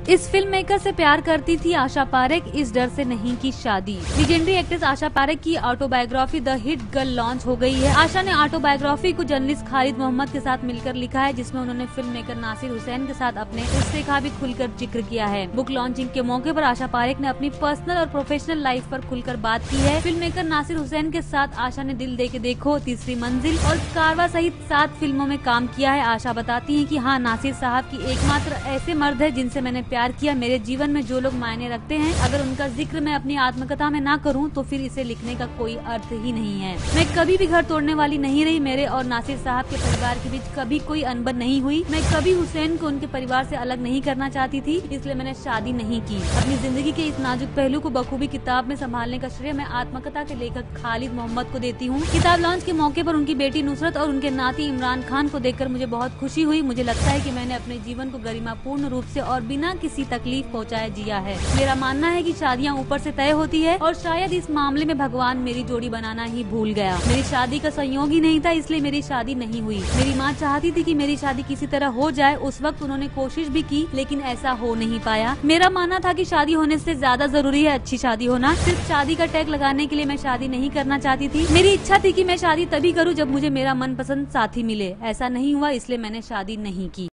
इस film maker से प्यार करती थी आशा पारेख, इस डर से नहीं की शादी। लीजेंडरी एक्ट्रेस आशा पारेख की autobiography the hit girl launch हो गई है। आशा ने ऑटोबायोग्राफी को जर्नलिस्ट खालिद मोहम्मद के साथ मिलकर लिखा है, जिसमें उन्होंने फिल्म मेकर नासिर हुसैन के साथ अपने रिश्ते का भी खुलकर जिक्र किया है। बुक लॉन्चिंग के मौके पर आशा पारेख ने अपनी पर्सनल और प्रोफेशनल लाइफ पर खुलकर बात की है। फिल्म मेकर नासिर हुसैन के साथ आशा ने दिल दे के देखो, तीसरी मंजिल और कारवा सहित 7 फिल्मों में काम किया है। आशा बताती है कि हाँ, नासिर साहब की एकमात्र ऐसे मर्द है जिनसे मैंने प्यार किया। मेरे जीवन में जो लोग मायने रखते हैं, अगर उनका जिक्र मैं अपनी आत्मकथा में ना करूं तो फिर इसे लिखने का कोई अर्थ ही नहीं है। मैं कभी भी घर तोड़ने वाली नहीं रही। मेरे और नासिर साहब के परिवार के बीच कभी कोई अनबन नहीं हुई। मैं कभी हुसैन को उनके परिवार से अलग नहीं करना चाहती थी, इसलिए मैंने शादी नहीं की। अपनी जिंदगी के इस नाजुक पहलू को बखूबी किताब में संभालने का श्रेय मैं आत्मकथा के लेखक खालिद मोहम्मद को देती हूँ। किताब लॉन्च के मौके पर उनकी बेटी नुसरत और उनके नाती इमरान खान को देखकर मुझे बहुत खुशी हुई। मुझे लगता है कि मैंने अपने जीवन को गरिमापूर्ण रूप से और बिना किसी तकलीफ पहुंचाए जिया है। मेरा मानना है कि शादियां ऊपर से तय होती है और शायद इस मामले में भगवान मेरी जोड़ी बनाना ही भूल गया। मेरी शादी का संयोग ही नहीं था, इसलिए मेरी शादी नहीं हुई। मेरी माँ चाहती थी कि मेरी शादी किसी तरह हो जाए। उस वक्त उन्होंने कोशिश भी की, लेकिन ऐसा हो नहीं पाया। मेरा मानना था कि शादी होने से ज्यादा जरूरी है अच्छी शादी होना। सिर्फ शादी का टैग लगाने के लिए मैं शादी नहीं करना चाहती थी। मेरी इच्छा थी कि मैं शादी तभी करूँ जब मुझे मेरा मनपसंद साथी मिले। ऐसा नहीं हुआ, इसलिए मैंने शादी नहीं की।